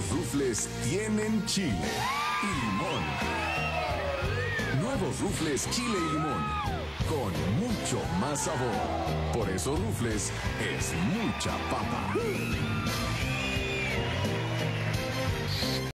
Ruffles tienen chile y limón. Nuevos Ruffles chile y limón, con mucho más sabor. Por eso Ruffles es mucha papa.